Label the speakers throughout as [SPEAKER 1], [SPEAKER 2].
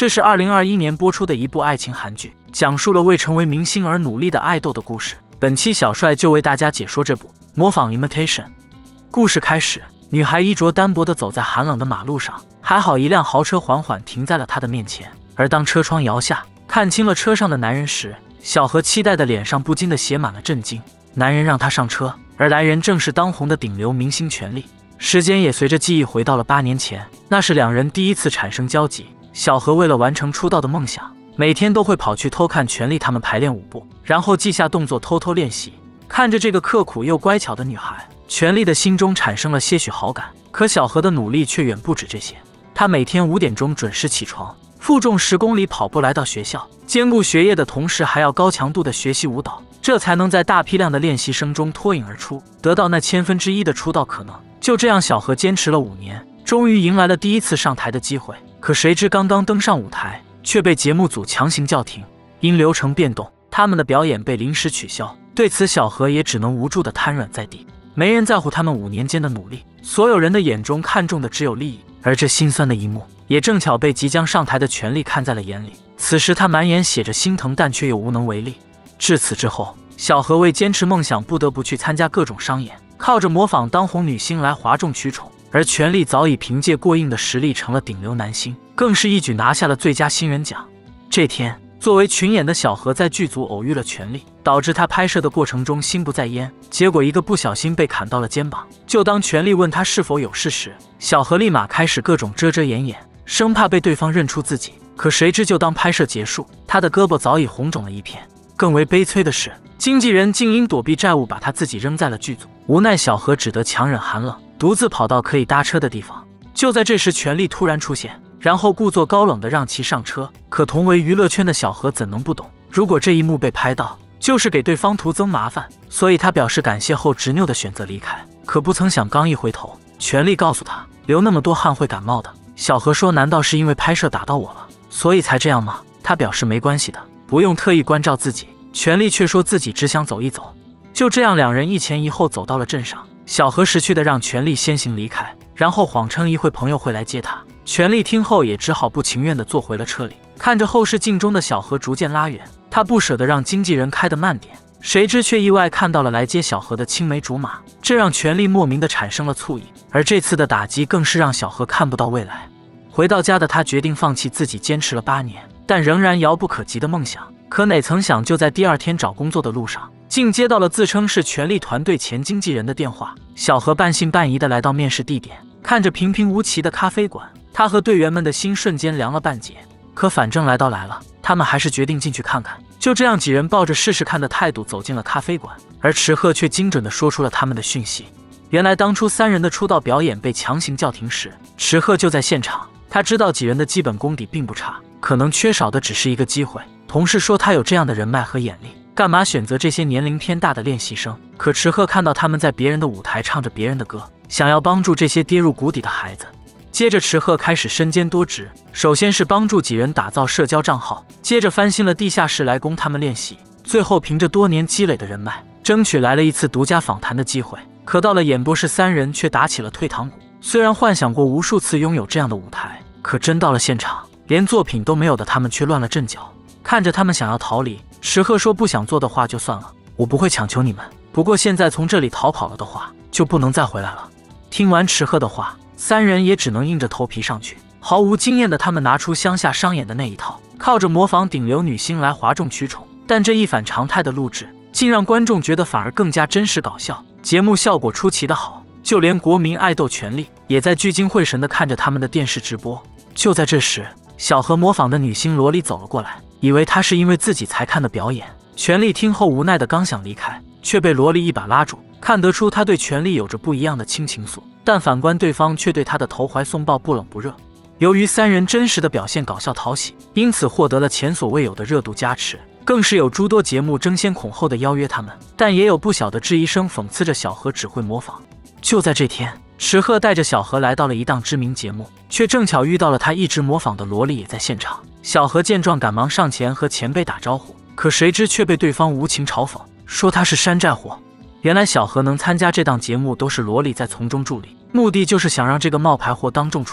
[SPEAKER 1] 这是2021年播出的一部爱情韩剧，讲述了为成为明星而努力的爱豆的故事。本期小帅就为大家解说这部《模仿 Imitation》。故事开始，女孩衣着单薄地走在寒冷的马路上，还好一辆豪车缓缓停在了她的面前。而当车窗摇下，看清了车上的男人时，小何期待的脸上不禁地写满了震惊。男人让她上车，而来人正是当红的顶流明星权力。时间也随着记忆回到了8年前，那是两人第一次产生交集。小何为了完成出道的梦想，每天都会跑去偷看权力他们排练舞步，然后记下动作偷偷练习。看着这个刻苦又乖巧的女孩，权力的心中产生了些许好感。可小何的努力却远不止这些，他每天5点钟准时起床，负重10公里跑步来到学校，兼顾学业的同时还要高强度的学习舞蹈，这才能在大批量的练习生中脱颖而出，得到那1/1000的出道可能。就这样，小何坚持了5年，终于迎来了第一次上台的机会。可谁知刚刚登上舞台，却被节目组强行叫停，因流程变动，他们的表演被临时取消。对此，小何也只能无助地瘫软在地。没人在乎他们5年间的努力，所有人的眼中看重的只有利益。而这心酸的一幕，也正巧被即将上台的权力看在了眼里。此时他满眼写着心疼，但却又无能为力。至此之后，小何为坚持梦想，不得不去参加各种商演，靠着模仿当红女星来哗众取宠。而权力早已凭借过硬的实力成了顶流男星，更是一举拿下了最佳新人奖。这天，作为群演的小何在剧组偶遇了权力，导致他拍摄的过程中心不在焉，结果一个不小心被砍到了肩膀。就当权力问他是否有事时，小何立马开始各种遮遮掩掩，生怕被对方认出自己。可谁知就当拍摄结束，他的胳膊早已红肿了一片。更为悲催的是，经纪人竟因躲避债务把他自己扔在了剧组。无奈小何只得强忍寒冷，独自跑到可以搭车的地方。就在这时，权力突然出现，然后故作高冷的让其上车。可同为娱乐圈的小何怎能不懂，如果这一幕被拍到，就是给对方徒增麻烦，所以他表示感谢后执拗的选择离开。可不曾想，刚一回头，权力告诉他流那么多汗会感冒的。小何说，难道是因为拍摄打到我了，所以才这样吗？他表示没关系的，不用特意关照自己。权力却说自己只想走一走。就这样，两人一前一后走到了镇上。小何识趣的让权力先行离开，然后谎称一会朋友会来接他。权力听后也只好不情愿地坐回了车里。看着后视镜中的小何逐渐拉远，他不舍得让经纪人开得慢点，谁知却意外看到了来接小何的青梅竹马，这让权力莫名地产生了醋意。而这次的打击更是让小何看不到未来。回到家的他决定放弃自己坚持了8年但仍然遥不可及的梦想。可哪曾想，就在第2天找工作的路上，竟接到了自称是权力团队前经纪人的电话。小何半信半疑地来到面试地点，看着平平无奇的咖啡馆，他和队员们的心瞬间凉了半截。可反正来都来了，他们还是决定进去看看。就这样，几人抱着试试看的态度走进了咖啡馆，而池鹤却精准地说出了他们的讯息。原来当初3人的出道表演被强行叫停时，池鹤就在现场。他知道几人的基本功底并不差，可能缺少的只是一个机会。同事说他有这样的人脉和眼力，干嘛选择这些年龄偏大的练习生？可池鹤看到他们在别人的舞台唱着别人的歌，想要帮助这些跌入谷底的孩子。接着池鹤开始身兼多职，首先是帮助几人打造社交账号，接着翻新了地下室来供他们练习，最后凭着多年积累的人脉，争取来了一次独家访谈的机会。可到了演播室，3人却打起了退堂鼓。虽然幻想过无数次拥有这样的舞台，可真到了现场，连作品都没有的他们却乱了阵脚。看着他们想要逃离，池鹤说，不想做的话就算了，我不会强求你们，不过现在从这里逃跑了的话，就不能再回来了。听完池鹤的话，3人也只能硬着头皮上去。毫无经验的他们拿出乡下商演的那一套，靠着模仿顶流女星来哗众取宠。但这一反常态的录制，竟让观众觉得反而更加真实搞笑，节目效果出奇的好。就连国民爱豆权力也在聚精会神地看着他们的电视直播。就在这时，小何模仿的女星萝莉走了过来，以为她是因为自己才看的表演。权力听后无奈的刚想离开，却被萝莉一把拉住，看得出他对权力有着不一样的亲情愫，但反观对方却对他的投怀送抱不冷不热。由于3人真实的表现搞笑讨喜，因此获得了前所未有的热度加持，更是有诸多节目争先恐后的邀约他们。但也有不小的质疑声讽刺着小何只会模仿。就在这天，池鹤带着小何来到了一档知名节目，却正巧遇到了他一直模仿的萝莉也在现场。小何见状赶忙上前和前辈打招呼，可谁知却被对方无情嘲讽，说他是山寨货。原来小何能参加这档节目都是萝莉在从中助力，目的就是想让这个冒牌货当众出丑。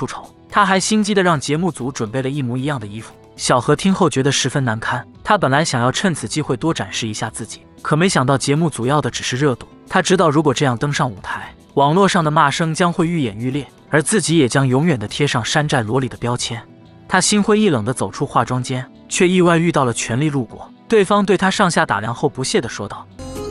[SPEAKER 1] 他还心机的让节目组准备了一模一样的衣服。小何听后觉得十分难堪，他本来想要趁此机会多展示一下自己，可没想到节目组要的只是热度。他知道如果这样登上舞台，网络上的骂声将会愈演愈烈，而自己也将永远的贴上山寨萝莉的标签。他心灰意冷地走出化妆间，却意外遇到了权力路过。对方对他上下打量后不屑地说道：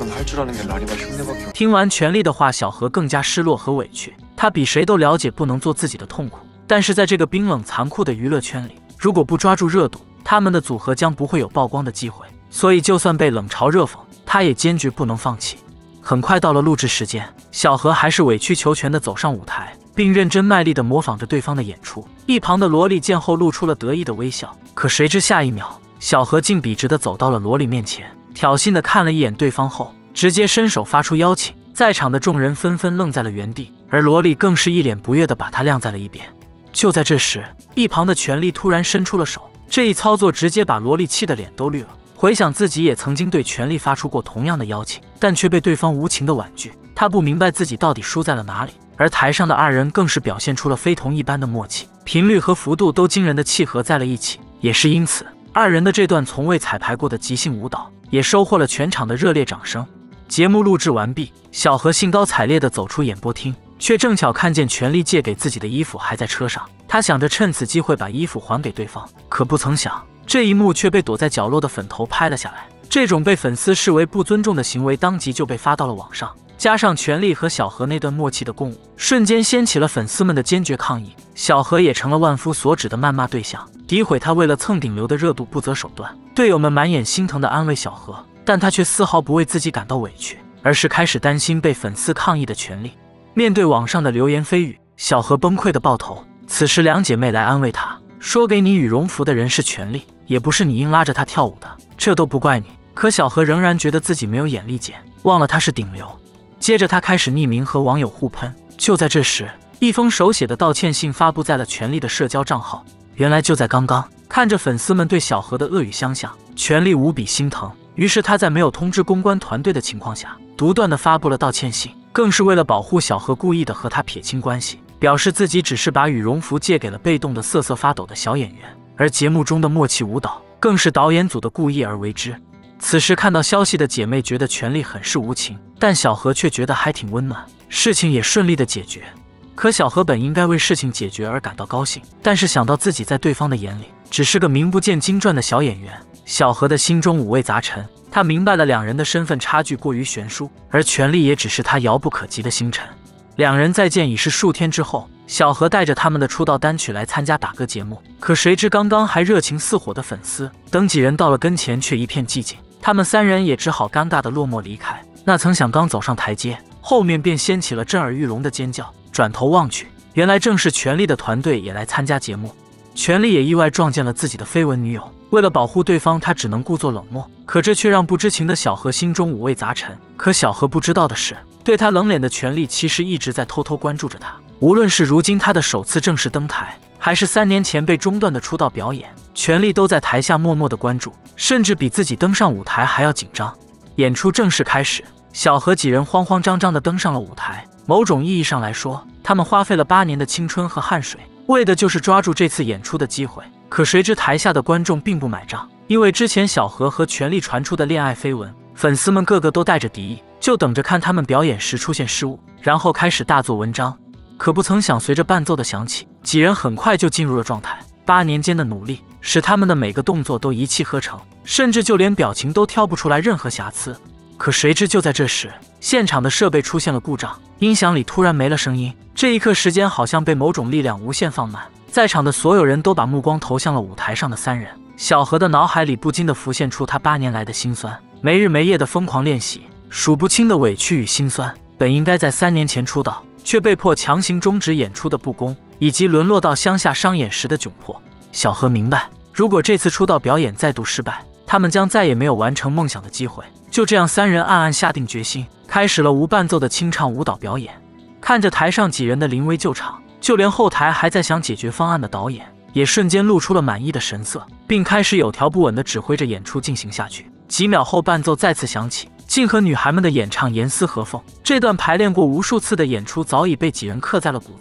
[SPEAKER 1] 听完权力的话，小何更加失落和委屈。他比谁都了解不能做自己的痛苦，但是在这个冰冷残酷的娱乐圈里，如果不抓住热度，他们的组合将不会有曝光的机会。所以就算被冷嘲热讽，他也坚决不能放弃。很快到了录制时间，小何还是委曲求全地走上舞台，并认真卖力地模仿着对方的演出。一旁的萝莉见后露出了得意的微笑，可谁知下一秒，小何竟笔直地走到了萝莉面前，挑衅地看了一眼对方后，直接伸手发出邀请。在场的众人纷纷愣在了原地，而萝莉更是一脸不悦地把他晾在了一边。就在这时，一旁的权力突然伸出了手，这一操作直接把萝莉气得脸都绿了。回想自己也曾经对权力发出过同样的邀请，但却被对方无情的婉拒。他不明白自己到底输在了哪里，而台上的二人更是表现出了非同一般的默契，频率和幅度都惊人的契合在了一起。也是因此，二人的这段从未彩排过的即兴舞蹈也收获了全场的热烈掌声。节目录制完毕，小何兴高采烈地走出演播厅，却正巧看见权力借给自己的衣服还在车上。他想着趁此机会把衣服还给对方，可不曾想这一幕却被躲在角落的粉头拍了下来。这种被粉丝视为不尊重的行为当即就被发到了网上，加上权力和小何那段默契的共舞，瞬间掀起了粉丝们的坚决抗议。小何也成了万夫所指的谩骂对象，诋毁他为了蹭顶流的热度不择手段。队友们满眼心疼地安慰小何，但他却丝毫不为自己感到委屈，而是开始担心被粉丝抗议的权利。面对网上的流言蜚语，小何崩溃的抱头。此时两姐妹来安慰他，说给你羽绒服的人是权力，也不是你硬拉着他跳舞的，这都不怪你。可小何仍然觉得自己没有眼力见，忘了他是顶流。接着他开始匿名和网友互喷。就在这时，一封手写的道歉信发布在了权力的社交账号。原来就在刚刚，看着粉丝们对小何的恶语相向，权力无比心疼，于是他在没有通知公关团队的情况下，独断地发布了道歉信，更是为了保护小何故意的和他撇清关系，表示自己只是把羽绒服借给了被动的瑟瑟发抖的小演员，而节目中的默契舞蹈更是导演组的故意而为之。此时看到消息的姐妹觉得权力很是无情，但小何却觉得还挺温暖，事情也顺利的解决。可小何本应该为事情解决而感到高兴，但是想到自己在对方的眼里只是个名不见经传的小演员，小何的心中五味杂陈。他明白了两人的身份差距过于悬殊，而权力也只是他遥不可及的星辰。两人再见已是数天之后，小何带着他们的出道单曲来参加打歌节目，可谁知刚刚还热情似火的粉丝，等几人到了跟前却一片寂静，他们三人也只好尴尬的落寞离开。那曾想刚走上台阶，后面便掀起了震耳欲聋的尖叫，转头望去，原来正是权力的团队也来参加节目。权力也意外撞见了自己的绯闻女友，为了保护对方，他只能故作冷漠，可这却让不知情的小何心中五味杂陈。可小何不知道的是，对他冷脸的权力其实一直在偷偷关注着他，无论是如今他的首次正式登台，还是3年前被中断的出道表演，权力都在台下默默的关注，甚至比自己登上舞台还要紧张。演出正式开始，小何几人慌慌张张地登上了舞台。某种意义上来说，他们花费了8年的青春和汗水，为的就是抓住这次演出的机会。可谁知台下的观众并不买账，因为之前小何和权力传出的恋爱绯闻，粉丝们个个都带着敌意，就等着看他们表演时出现失误，然后开始大做文章。可不曾想，随着伴奏的响起，几人很快就进入了状态。8年间的努力，使他们的每个动作都一气呵成，甚至就连表情都挑不出来任何瑕疵。可谁知就在这时，现场的设备出现了故障，音响里突然没了声音。这一刻，时间好像被某种力量无限放慢，在场的所有人都把目光投向了舞台上的3人。小何的脑海里不禁地浮现出他8年来的辛酸，没日没夜的疯狂练习，数不清的委屈与心酸。本应该在3年前出道，却被迫强行终止演出的不公，以及沦落到乡下商演时的窘迫。小何明白，如果这次出道表演再度失败，他们将再也没有完成梦想的机会。就这样，3人暗暗下定决心，开始了无伴奏的清唱舞蹈表演。看着台上几人的临危救场，就连后台还在想解决方案的导演也瞬间露出了满意的神色，并开始有条不紊地指挥着演出进行下去。几秒后，伴奏再次响起，竟和女孩们的演唱严丝合缝。这段排练过无数次的演出早已被几人刻在了骨子里，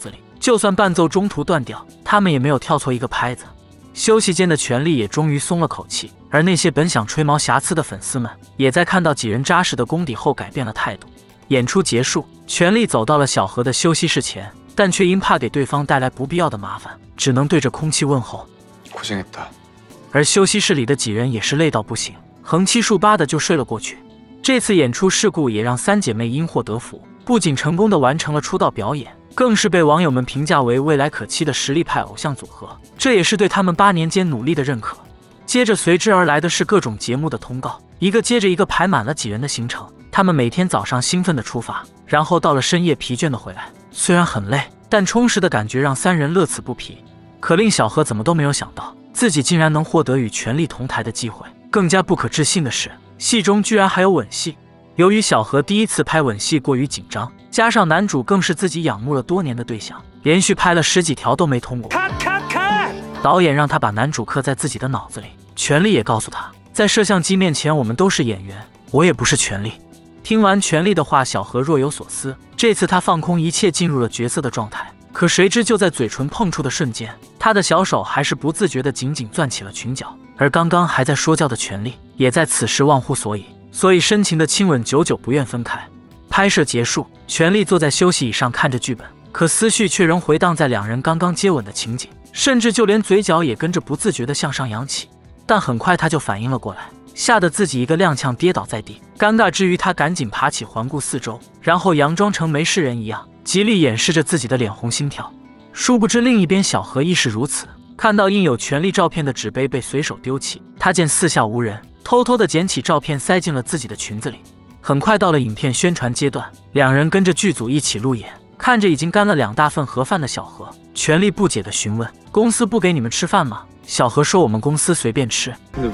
[SPEAKER 1] 就算伴奏中途断掉，他们也没有跳错一个拍子。休息间的权力也终于松了口气，而那些本想吹毛瑕疵的粉丝们，也在看到几人扎实的功底后改变了态度。演出结束，权力走到了小何的休息室前，但却因怕给对方带来不必要的麻烦，只能对着空气问候。
[SPEAKER 2] 고생했다。
[SPEAKER 1] 而休息室里的几人也是累到不行，横七竖八的就睡了过去。这次演出事故也让三姐妹因祸得福，不仅成功的完成了出道表演，更是被网友们评价为未来可期的实力派偶像组合，这也是对他们8年间努力的认可。接着随之而来的是各种节目的通告，一个接着一个排满了几人的行程。他们每天早上兴奋的出发，然后到了深夜疲倦的回来。虽然很累，但充实的感觉让三人乐此不疲。可令小何怎么都没有想到，自己竟然能获得与权力同台的机会。更加不可置信的是，戏中居然还有吻戏。由于小何第一次拍吻戏过于紧张，加上男主更是自己仰慕了多年的对象，连续拍了10几条都没通过。导演让他把男主刻在自己的脑子里，权力也告诉他，在摄像机面前我们都是演员，我也不是权力。听完权力的话，小何若有所思，这次他放空一切，进入了角色的状态。可谁知就在嘴唇碰触的瞬间，他的小手还是不自觉地紧紧攥起了裙角，而刚刚还在说教的权力也在此时忘乎所以深情的亲吻，久久不愿分开。拍摄结束，权力坐在休息椅上看着剧本，可思绪却仍回荡在两人刚刚接吻的情景，甚至就连嘴角也跟着不自觉地向上扬起。但很快他就反应了过来，吓得自己一个踉跄跌倒在地。尴尬之余，他赶紧爬起环顾四周，然后佯装成没事人一样，极力掩饰着自己的脸红心跳。殊不知另一边小何亦是如此，看到印有权力照片的纸杯被随手丢弃，他见四下无人，偷偷地捡起照片塞进了自己的裙子里。很快到了影片宣传阶段，两人跟着剧组一起路演。看着已经干了2大份盒饭的小何，权力不解地询问：公司不给你们吃饭吗？小何说：我们公司随便吃。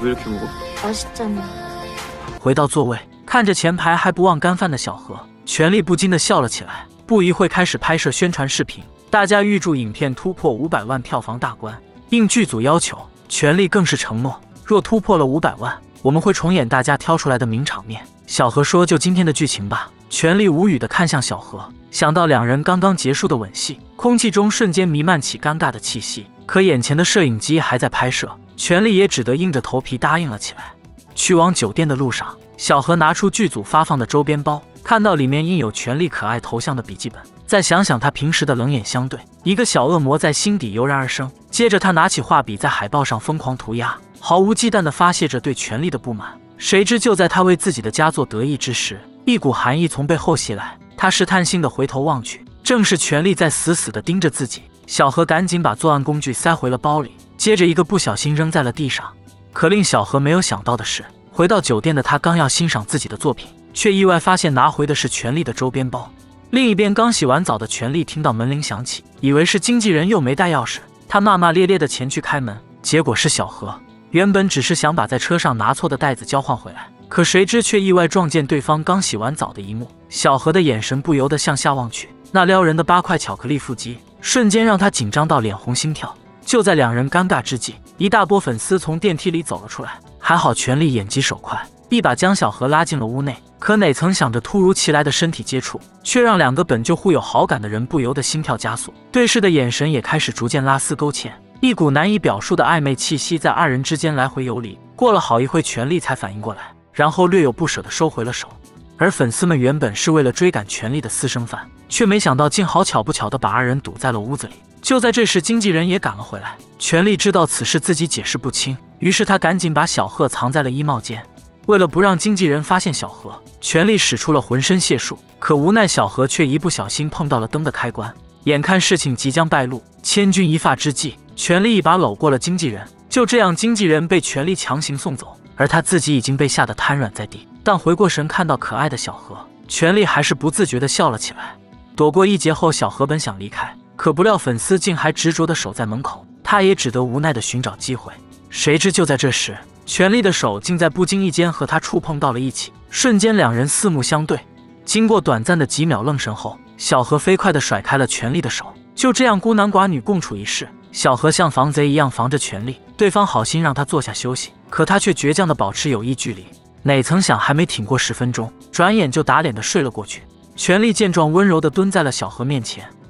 [SPEAKER 1] 回到座位，看着前排还不忘干饭的小何，权力不禁地笑了起来。不一会开始拍摄宣传视频，大家预祝影片突破500万票房大关。应剧组要求，权力更是承诺，若突破了500万，我们会重演大家挑出来的名场面。小何说：就今天的剧情吧。权力无语地看向小何，想到两人刚刚结束的吻戏，空气中瞬间弥漫起尴尬的气息。可眼前的摄影机还在拍摄，权力也只得硬着头皮答应了起来。去往酒店的路上，小何拿出剧组发放的周边包，看到里面印有权力可爱头像的笔记本，再想想他平时的冷眼相对，一个小恶魔在心底油然而生。接着他拿起画笔在海报上疯狂涂鸦，毫无忌惮地发泄着对权力的不满。谁知就在他为自己的佳作得意之时，一股寒意从背后袭来，他试探性地回头望去，正是权力在死死地盯着自己。小何赶紧把作案工具塞回了包里，接着一个不小心扔在了地上。可令小何没有想到的是，回到酒店的他刚要欣赏自己的作品，却意外发现拿回的是权力的周边包。另一边刚洗完澡的权力听到门铃响起，以为是经纪人又没带钥匙，他骂骂咧咧地前去开门，结果是小何。原本只是想把在车上拿错的袋子交换回来，可谁知却意外撞见对方刚洗完澡的一幕。小何的眼神不由得向下望去，那撩人的8块巧克力腹肌瞬间让他紧张到脸红心跳。就在两人尴尬之际，一大波粉丝从电梯里走了出来，还好权力眼疾手快，一把将小何拉进了屋内。可哪曾想着突如其来的身体接触，却让两个本就互有好感的人不由得心跳加速，对视的眼神也开始逐渐拉丝勾芡，一股难以表述的暧昧气息在二人之间来回游离。过了好一会，权力才反应过来，然后略有不舍地收回了手。而粉丝们原本是为了追赶权力的私生饭，却没想到竟好巧不巧地把二人堵在了屋子里。就在这时，经纪人也赶了回来。权力知道此事自己解释不清，于是他赶紧把小贺藏在了衣帽间。为了不让经纪人发现小何，权力使出了浑身解数，可无奈小何却一不小心碰到了灯的开关。眼看事情即将败露，千钧一发之际，权力一把搂过了经纪人。就这样，经纪人被权力强行送走，而他自己已经被吓得瘫软在地。但回过神看到可爱的小何，权力还是不自觉地笑了起来。躲过一劫后，小何本想离开，可不料粉丝竟还执着地守在门口，他也只得无奈地寻找机会。谁知就在这时，权力的手竟在不经意间和他触碰到了一起，瞬间两人四目相对。经过短暂的几秒愣神后，小何飞快地甩开了权力的手。就这样孤男寡女共处一室，小何像防贼一样防着权力，对方好心让他坐下休息，可他却倔强地保持有意距离。哪曾想还没挺过10分钟，转眼就打脸地睡了过去。权力见状温柔地蹲在了小何面前，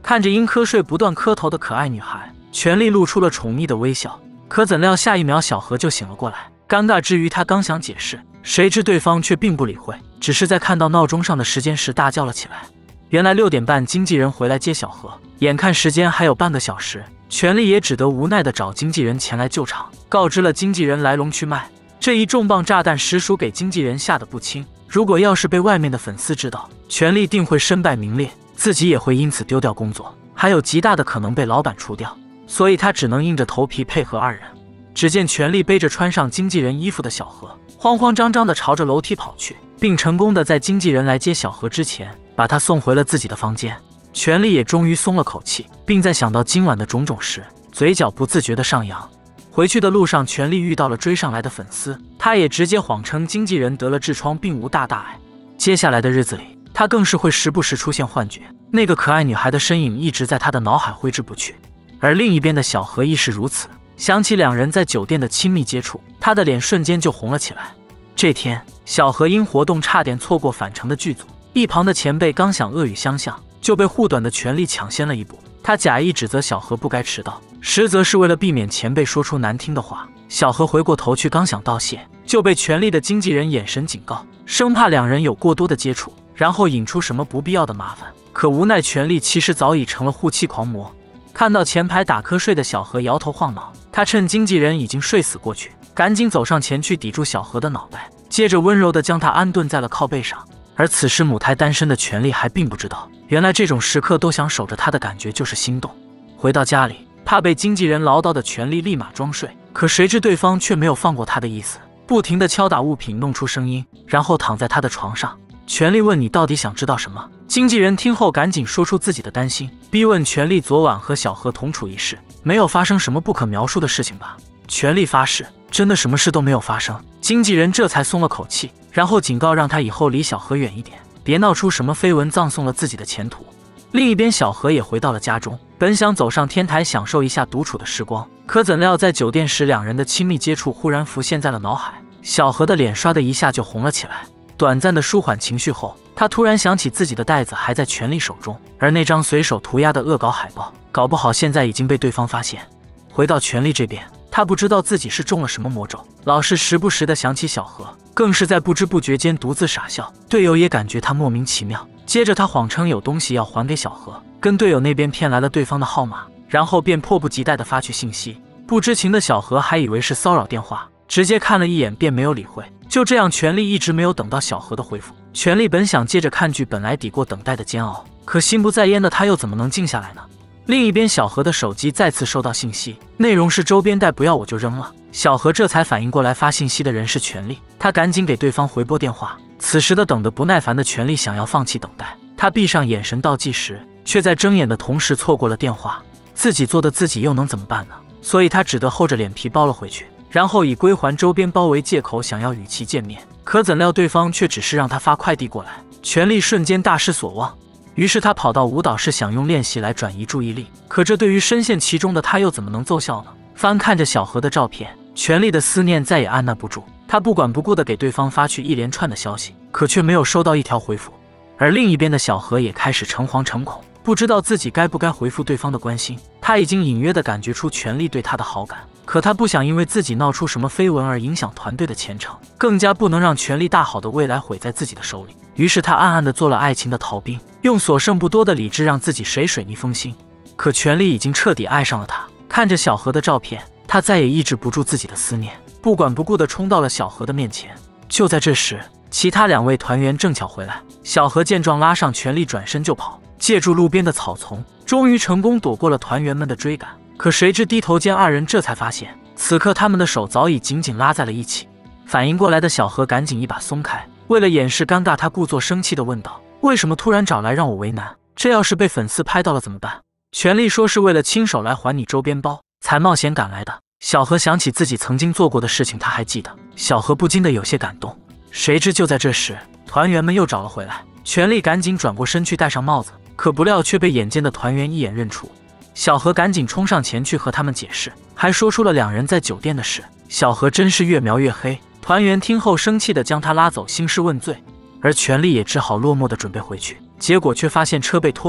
[SPEAKER 1] 看着因瞌睡不断磕头的可爱女孩，全力露出了宠溺的微笑。可怎料下一秒小何就醒了过来，尴尬之余他刚想解释，谁知对方却并不理会，只是在看到闹钟上的时间时大叫了起来。原来6点半经纪人回来接小何，眼看时间还有半个小时，全力也只得无奈地找经纪人前来救场，告知了经纪人来龙去脉。这一重磅炸弹实属给经纪人吓得不轻，如果要是被外面的粉丝知道，全力定会身败名裂，自己也会因此丢掉工作，还有极大的可能被老板除掉，所以他只能硬着头皮配合二人。只见全力背着穿上经纪人衣服的小何，慌慌张张地朝着楼梯跑去，并成功地在经纪人来接小何之前，把他送回了自己的房间。全力也终于松了口气，并在想到今晚的种种时，嘴角不自觉地上扬。回去的路上，全力遇到了追上来的粉丝，他也直接谎称经纪人得了痔疮，并无大碍。接下来的日子里，他更是会时不时出现幻觉，那个可爱女孩的身影一直在他的脑海挥之不去。而另一边的小何亦是如此，想起两人在酒店的亲密接触，他的脸瞬间就红了起来。这天，小何因活动差点错过返程的剧组，一旁的前辈刚想恶语相向，就被护短的全力抢先了一步。他假意指责小何不该迟到，实则是为了避免前辈说出难听的话。小何回过头去，刚想道谢，就被全力的经纪人眼神警告，生怕两人有过多的接触，然后引出什么不必要的麻烦。可无奈全力其实早已成了护妻狂魔。看到前排打瞌睡的小何摇头晃脑，他趁经纪人已经睡死过去，赶紧走上前去抵住小何的脑袋，接着温柔地将他安顿在了靠背上。而此时母胎单身的全力还并不知道，原来这种时刻都想守着他的感觉就是心动。回到家里，怕被经纪人唠叨的全力立马装睡，可谁知对方却没有放过他的意思，不停地敲打物品弄出声音，然后躺在他的床上。全力问：“你到底想知道什么？”经纪人听后赶紧说出自己的担心，逼问全力昨晚和小何同处一室，没有发生什么不可描述的事情吧？全力发誓，真的什么事都没有发生。经纪人这才松了口气，然后警告让他以后离小何远一点，别闹出什么绯闻葬送了自己的前途。另一边，小何也回到了家中，本想走上天台享受一下独处的时光，可怎料在酒店时两人的亲密接触忽然浮现在了脑海，小何的脸刷的一下就红了起来。短暂的舒缓情绪后，他突然想起自己的袋子还在全力手中，而那张随手涂鸦的恶搞海报，搞不好现在已经被对方发现。回到全力这边，他不知道自己是中了什么魔咒，老是时不时的想起小何，更是在不知不觉间独自傻笑。队友也感觉他莫名其妙，接着他谎称有东西要还给小何，跟队友那边骗来了对方的号码，然后便迫不及待地发去信息。不知情的小何还以为是骚扰电话，直接看了一眼便没有理会。就这样，全力一直没有等到小何的回复。全力本想接着看剧，本来抵过等待的煎熬，可心不在焉的他又怎么能静下来呢？另一边，小何的手机再次收到信息，内容是周边袋不要我就扔了。小何这才反应过来，发信息的人是全力，他赶紧给对方回拨电话。此时的等得不耐烦的全力想要放弃等待，他闭上眼神倒计时，却在睁眼的同时错过了电话。自己做的自己又能怎么办呢？所以他只得厚着脸皮包了回去，然后以归还周边包为借口想要与其见面。可怎料对方却只是让他发快递过来，全力瞬间大失所望。于是他跑到舞蹈室想用练习来转移注意力，可这对于深陷其中的他又怎么能奏效呢？翻看着小何的照片，全力的思念再也按捺不住，他不管不顾地给对方发去一连串的消息，可却没有收到一条回复。而另一边的小何也开始诚惶诚恐，不知道自己该不该回复对方的关心。他已经隐约地感觉出全力对他的好感，可他不想因为自己闹出什么绯闻而影响团队的前程，更加不能让全力大好的未来毁在自己的手里。于是他暗暗地做了爱情的逃兵，用所剩不多的理智让自己水逆封心。可全力已经彻底爱上了他，看着小何的照片，他再也抑制不住自己的思念，不管不顾地冲到了小何的面前。就在这时，其他2位团员正巧回来，小何见状拉上全力转身就跑，借助路边的草丛，终于成功躲过了团员们的追赶。可谁知低头间，2人这才发现，此刻他们的手早已紧紧拉在了一起。反应过来的小何赶紧一把松开，为了掩饰尴尬，他故作生气地问道：“为什么突然找来让我为难？这要是被粉丝拍到了怎么办？”全力说是为了亲手来还你周边包，才冒险赶来的。小何想起自己曾经做过的事情，他还记得，小何不禁的有些感动。谁知就在这时，团员们又找了回来，全力赶紧转过身去戴上帽子，可不料却被眼尖的团员一眼认出。小何赶紧冲上前去和他们解释，还说出了2人在酒店的事。小何真是越描越黑，团员听后生气地将他拉走兴师问罪，而全力也只好落寞地准备回去，结果却发现车被拖走。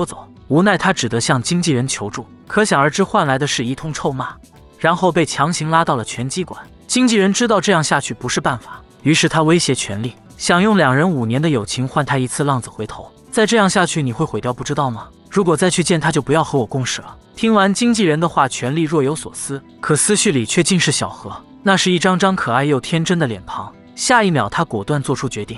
[SPEAKER 1] 无奈他只得向经纪人求助，可想而知换来的是一通臭骂，然后被强行拉到了拳击馆。经纪人知道这样下去不是办法，于是他威胁权力，想用2人5年的友情换他一次浪子回头。再这样下去你会毁掉，不知道吗？如果再去见他就不要和我共事了。听完经纪人的话，权力若有所思，可思绪里却尽是小何，那是一张张可爱又天真的脸庞。下一秒他果断做出决定，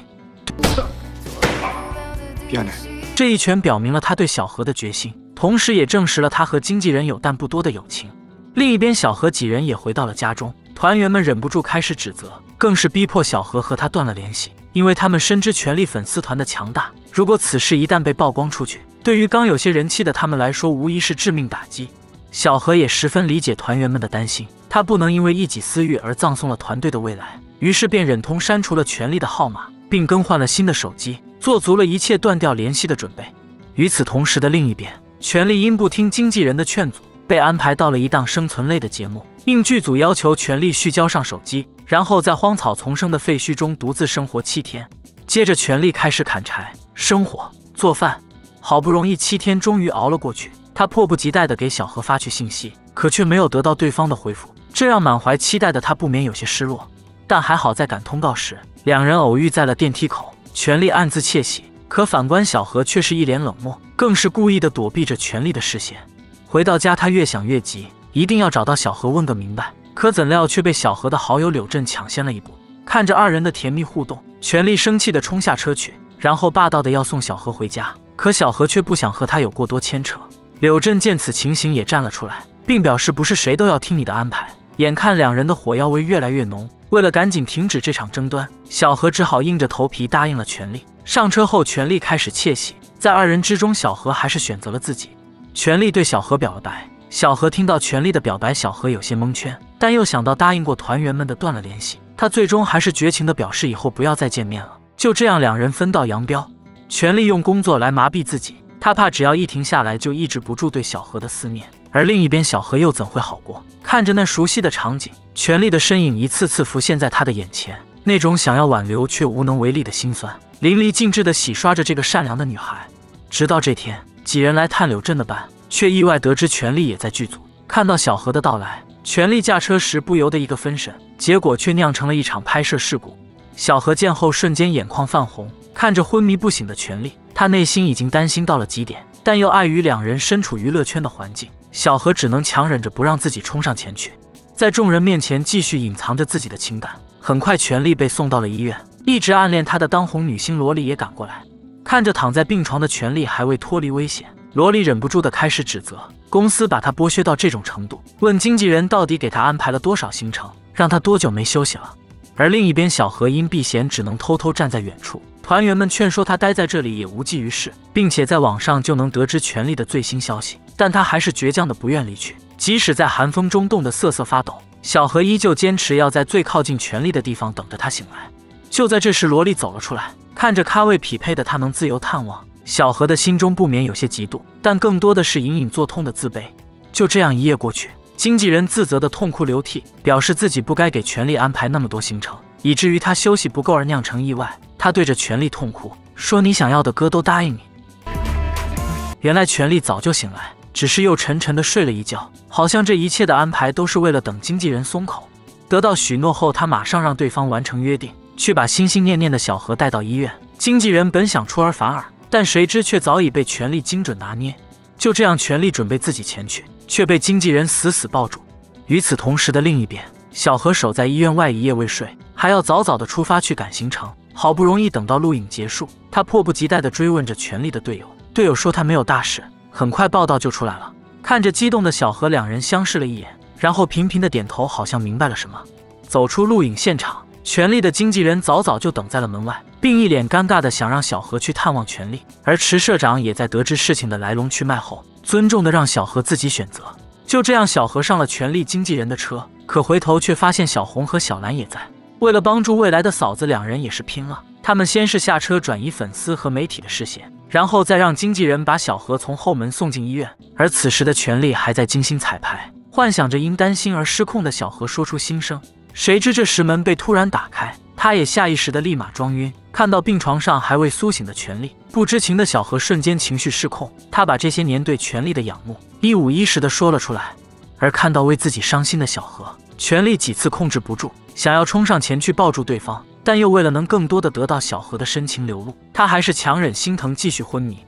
[SPEAKER 1] 这一拳表明了他对小何的决心，同时也证实了他和经纪人有但不多的友情。另一边，小何几人也回到了家中，团员们忍不住开始指责，更是逼迫小何和他断了联系，因为他们深知权力粉丝团的强大，如果此事一旦被曝光出去，对于刚有些人气的他们来说无疑是致命打击。小何也十分理解团员们的担心，他不能因为一己私欲而葬送了团队的未来，于是便忍痛删除了权力的号码，并更换了新的手机，做足了一切断掉联系的准备。与此同时的另一边，权力因不听经纪人的劝阻，被安排到了一档生存类的节目，应剧组要求权力续交上手机，然后在荒草丛生的废墟中独自生活7天。接着权力开始砍柴、生火、做饭，好不容易7天终于熬了过去，他迫不及待地给小何发去信息，可却没有得到对方的回复，这让满怀期待的他不免有些失落。但还好在赶通告时，2人偶遇在了电梯口，权力暗自窃喜，可反观小何却是一脸冷漠，更是故意地躲避着权力的视线。回到家他越想越急，一定要找到小何问个明白，可怎料却被小何的好友柳振抢先了一步。看着2人的甜蜜互动，权力生气地冲下车去，然后霸道地要送小何回家，可小何却不想和他有过多牵扯。柳振见此情形也站了出来，并表示不是谁都要听你的安排。眼看2人的火药味越来越浓，为了赶紧停止这场争端，小何只好硬着头皮答应了权力。上车后，权力开始窃喜，在2人之中，小何还是选择了自己。权力对小何表了白，小何听到权力的表白，小何有些蒙圈，但又想到答应过团员们的断了联系，他最终还是绝情地表示以后不要再见面了。就这样，2人分道扬镳。权力用工作来麻痹自己，他怕只要一停下来就抑制不住对小何的思念。而另一边，小何又怎会好过？看着那熟悉的场景，权力的身影一次次浮现在他的眼前，那种想要挽留却无能为力的心酸，淋漓尽致地洗刷着这个善良的女孩。直到这天，几人来探柳振的班，却意外得知权力也在剧组。看到小何的到来，权力驾车时不由得一个分神，结果却酿成了一场拍摄事故。小何见后瞬间眼眶泛红，看着昏迷不醒的权力，他内心已经担心到了极点，但又碍于2人身处娱乐圈的环境，小何只能强忍着不让自己冲上前去，在众人面前继续隐藏着自己的情感。很快，权力被送到了医院，一直暗恋他的当红女星萝莉也赶过来。看着躺在病床的权力还未脱离危险，萝莉忍不住的开始指责公司把他剥削到这种程度，问经纪人到底给他安排了多少行程，让他多久没休息了。而另一边，小何因避嫌只能偷偷站在远处，团员们劝说他待在这里也无济于事，并且在网上就能得知权力的最新消息，但他还是倔强的不愿离去，即使在寒风中冻得瑟瑟发抖，小何依旧坚持要在最靠近权力的地方等着他醒来。就在这时，萝莉走了出来，看着咖位匹配的他能自由探望，小何的心中不免有些嫉妒，但更多的是隐隐作痛的自卑。就这样一夜过去，经纪人自责的痛哭流涕，表示自己不该给权力安排那么多行程，以至于他休息不够而酿成意外。他对着权力痛哭，说你想要的歌都答应你。原来权力早就醒来，只是又沉沉的睡了一觉，好像这一切的安排都是为了等经纪人松口。得到许诺后，他马上让对方完成约定，去把心心念念的小何带到医院。经纪人本想出尔反尔，但谁知却早已被权力精准拿捏。就这样，权力准备自己前去，却被经纪人死死抱住。与此同时的另一边，小何守在医院外一夜未睡，还要早早的出发去赶行程。好不容易等到录影结束，他迫不及待地追问着权力的队友，队友说他没有大事，很快报道就出来了。看着激动的小何，2人相视了一眼，然后频频的点头，好像明白了什么。走出录影现场，权力的经纪人早早就等在了门外，并一脸尴尬的想让小何去探望权力。而池社长也在得知事情的来龙去脉后，尊重的让小何自己选择。就这样，小何上了权力经纪人的车，可回头却发现小红和小兰也在。为了帮助未来的嫂子，2人也是拼了。他们先是下车转移粉丝和媒体的视线，然后再让经纪人把小何从后门送进医院。而此时的权力还在精心彩排，幻想着因担心而失控的小何说出心声。谁知这时门被突然打开， 他也下意识的立马装晕，看到病床上还未苏醒的权力，不知情的小何瞬间情绪失控，他把这些年对权力的仰慕一五一十的说了出来。而看到为自己伤心的小何，权力几次控制不住，想要冲上前去抱住对方，但又为了能更多的得到小何的深情流露，他还是强忍心疼继续昏迷。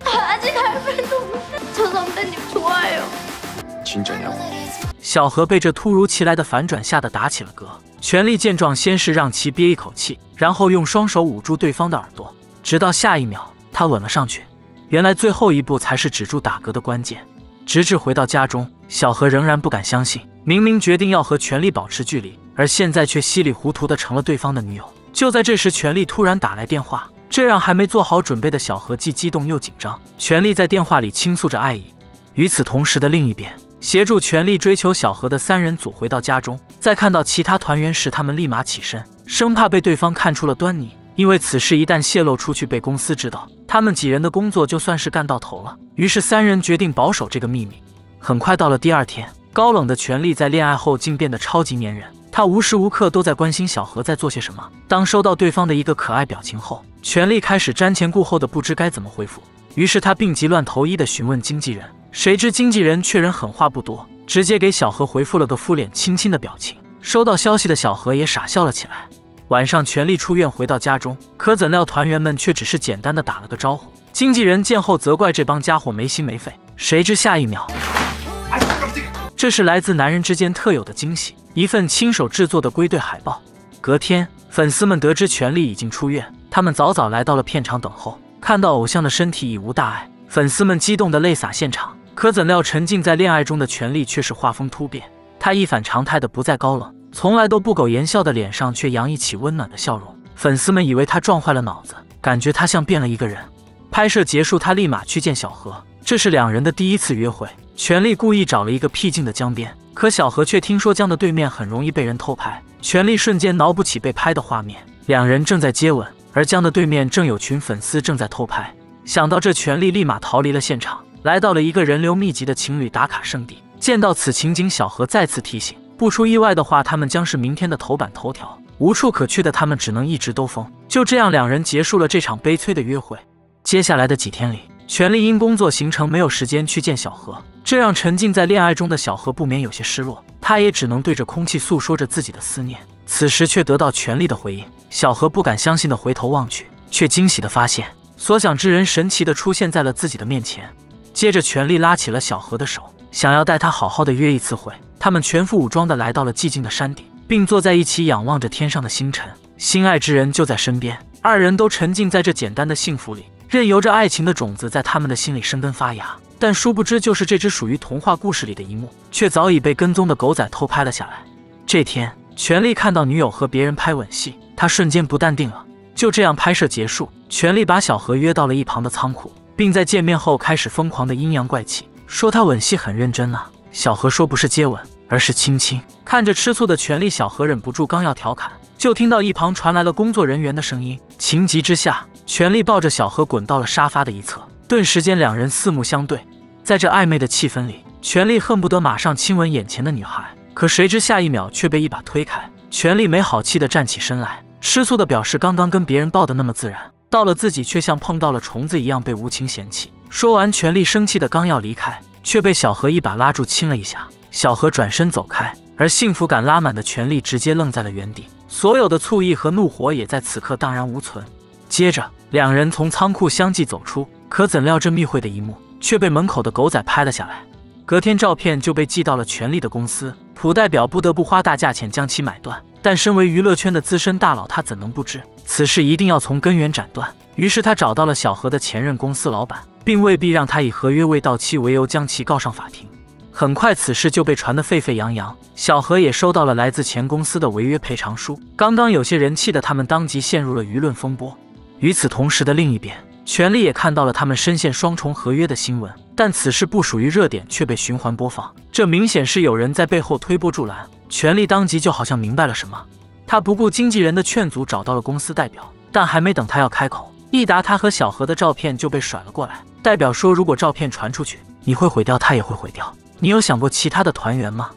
[SPEAKER 1] 小何被这突如其来的反转吓得打起了嗝。权力见状，先是让其憋一口气，然后用双手捂住对方的耳朵，直到下一秒他吻了上去。原来最后一步才是止住打嗝的关键。直至回到家中，小何仍然不敢相信，明明决定要和权力保持距离，而现在却稀里糊涂的成了对方的女友。就在这时，权力突然打来电话，这让还没做好准备的小何既激动又紧张。权力在电话里倾诉着爱意。与此同时的另一边，协助权力追求小何的三人组回到家中，在看到其他团员时，他们立马起身，生怕被对方看出了端倪。因为此事一旦泄露出去被公司知道，他们几人的工作就算是干到头了。于是三人决定保守这个秘密。很快到了第二天，高冷的权力在恋爱后竟变得超级粘人，他无时无刻都在关心小何在做些什么。当收到对方的一个可爱表情后，权力开始瞻前顾后的不知该怎么回复。于是他病急乱投医的询问经纪人，谁知经纪人却人狠话不多，直接给小何回复了个敷脸亲亲的表情。收到消息的小何也傻笑了起来。晚上，权力出院回到家中，可怎料团员们却只是简单的打了个招呼。经纪人见后责怪这帮家伙没心没肺，谁知下一秒，这是来自男人之间特有的惊喜，一份亲手制作的归队海报。隔天，粉丝们得知权力已经出院，他们早早来到了片场等候。看到偶像的身体已无大碍，粉丝们激动的泪洒现场。可怎料沉浸在恋爱中的权力却是画风突变，他一反常态的不再高冷，从来都不苟言笑的脸上却洋溢起温暖的笑容。粉丝们以为他撞坏了脑子，感觉他像变了一个人。拍摄结束，他立马去见小何，这是两人的第一次约会。权力故意找了一个僻静的江边，可小何却听说江的对面很容易被人偷拍。权力瞬间脑补起被拍的画面，两人正在接吻，而江的对面正有群粉丝正在偷拍。想到这，权力立马逃离了现场，来到了一个人流密集的情侣打卡圣地。见到此情景，小何再次提醒，不出意外的话，他们将是明天的头版头条。无处可去的他们只能一直兜风。就这样，两人结束了这场悲催的约会。接下来的几天里，权力因工作行程没有时间去见小何，这让沉浸在恋爱中的小何不免有些失落。他也只能对着空气诉说着自己的思念。此时却得到权力的回应，小何不敢相信的回头望去，却惊喜的发现，所想之人神奇的出现在了自己的面前。接着，权力拉起了小何的手，想要带他好好的约一次会。他们全副武装的来到了寂静的山顶，并坐在一起仰望着天上的星辰，心爱之人就在身边。二人都沉浸在这简单的幸福里，任由着爱情的种子在他们的心里生根发芽。但殊不知，就是这只属于童话故事里的一幕，却早已被跟踪的狗仔偷拍了下来。这天，权力看到女友和别人拍吻戏，他瞬间不淡定了。就这样，拍摄结束，权力把小何约到了一旁的仓库，并在见面后开始疯狂的阴阳怪气，说他吻戏很认真啊。小何说不是接吻，而是亲亲。看着吃醋的权力，小何忍不住刚要调侃，就听到一旁传来了工作人员的声音。情急之下，权力抱着小何滚到了沙发的一侧，顿时间两人四目相对。在这暧昧的气氛里，权力恨不得马上亲吻眼前的女孩，可谁知下一秒却被一把推开。权力没好气地站起身来，吃醋地表示刚刚跟别人抱得那么自然，到了自己却像碰到了虫子一样被无情嫌弃。说完，权力生气的刚要离开，却被小何一把拉住亲了一下。小何转身走开，而幸福感拉满的权力直接愣在了原地，所有的醋意和怒火也在此刻荡然无存。接着，两人从仓库相继走出，可怎料这密会的一幕却被门口的狗仔拍了下来。隔天，照片就被寄到了权力的公司，普代表不得不花大价钱将其买断。但身为娱乐圈的资深大佬，他怎能不知此事一定要从根源斩断？于是他找到了小何的前任公司老板，并未必让他以合约未到期为由将其告上法庭。很快，此事就被传得沸沸扬扬，小何也收到了来自前公司的违约赔偿书。刚刚有些人气的他们当即陷入了舆论风波。与此同时的另一边，权力也看到了他们深陷双重合约的新闻，但此事不属于热点，却被循环播放，这明显是有人在背后推波助澜。权力当即就好像明白了什么，他不顾经纪人的劝阻找到了公司代表，但还没等他要开口，一达他和小何的照片就被甩了过来。代表说，如果照片传出去，你会毁掉，他也会毁掉。你有想过其他的团员吗？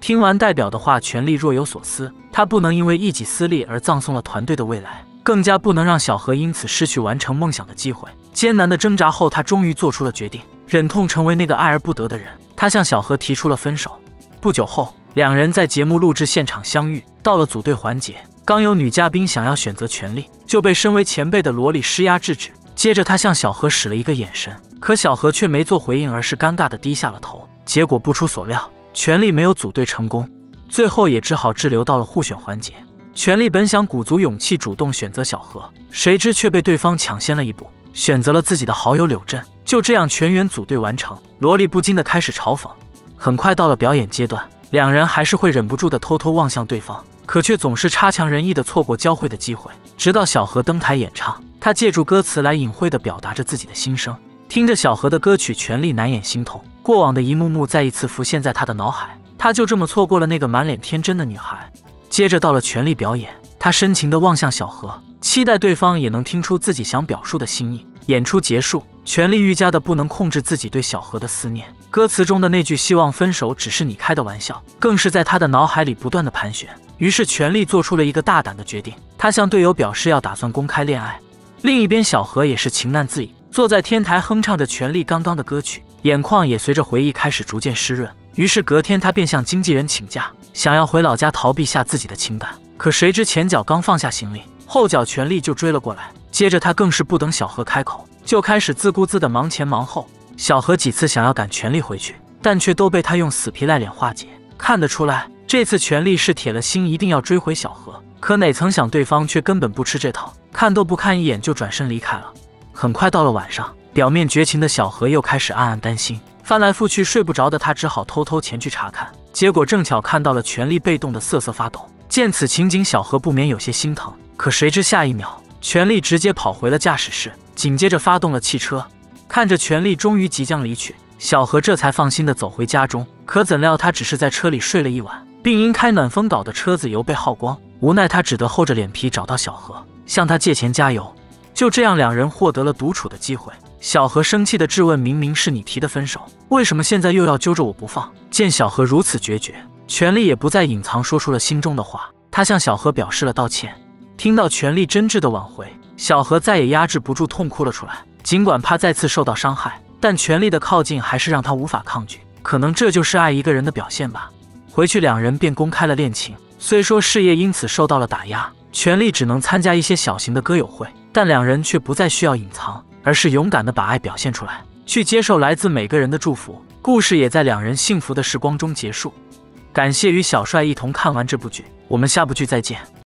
[SPEAKER 1] 听完代表的话，权力若有所思，他不能因为一己私利而葬送了团队的未来，更加不能让小何因此失去完成梦想的机会。艰难的挣扎后，他终于做出了决定，忍痛成为那个爱而不得的人。他向小何提出了分手。不久后，两人在节目录制现场相遇。到了组队环节，刚有女嘉宾想要选择权力，就被身为前辈的萝莉施压制止。接着他向小何使了一个眼神，可小何却没做回应，而是尴尬地低下了头。结果不出所料，权力没有组队成功，最后也只好滞留到了互选环节。权力本想鼓足勇气主动选择小何，谁知却被对方抢先了一步，选择了自己的好友柳镇。就这样全员组队完成，萝莉不禁地开始嘲讽。很快到了表演阶段，两人还是会忍不住地偷偷望向对方，可却总是差强人意地错过交汇的机会。直到小何登台演唱，他借助歌词来隐晦地表达着自己的心声。听着小何的歌曲，权力难掩心痛，过往的一幕幕再一次浮现在他的脑海。他就这么错过了那个满脸天真的女孩。接着到了权力表演，他深情地望向小何，期待对方也能听出自己想表述的心意。演出结束，权力愈加的不能控制自己对小何的思念，歌词中的那句希望分手只是你开的玩笑，更是在他的脑海里不断的盘旋。于是权力做出了一个大胆的决定，他向队友表示要打算公开恋爱。另一边小何也是情难自已，坐在天台哼唱着权力刚刚的歌曲，眼眶也随着回忆开始逐渐湿润。于是隔天他便向经纪人请假，想要回老家逃避下自己的情感。可谁知前脚刚放下行李，后脚权力就追了过来。接着他更是不等小何开口，就开始自顾自的忙前忙后。小何几次想要赶权力回去，但却都被他用死皮赖脸化解。看得出来，这次权力是铁了心一定要追回小何，可哪曾想对方却根本不吃这套，看都不看一眼就转身离开了。很快到了晚上，表面绝情的小何又开始暗暗担心，翻来覆去睡不着的他只好偷偷前去查看，结果正巧看到了权力被冻得瑟瑟发抖。见此情景，小何不免有些心疼，可谁知下一秒，权力直接跑回了驾驶室，紧接着发动了汽车。看着权力终于即将离去，小何这才放心的走回家中。可怎料他只是在车里睡了一晚，并因开暖风导的车子油被耗光，无奈他只得厚着脸皮找到小何，向他借钱加油。就这样，两人获得了独处的机会。小何生气的质问：“明明是你提的分手，为什么现在又要揪着我不放？”见小何如此决绝，权力也不再隐藏，说出了心中的话。他向小何表示了道歉。听到权力真挚的挽回，小何再也压制不住痛哭了出来。尽管怕再次受到伤害，但权力的靠近还是让他无法抗拒。可能这就是爱一个人的表现吧。回去两人便公开了恋情。虽说事业因此受到了打压，权力只能参加一些小型的歌友会，但两人却不再需要隐藏，而是勇敢地把爱表现出来，去接受来自每个人的祝福。故事也在两人幸福的时光中结束。感谢与小帅一同看完这部剧，我们下部剧再见。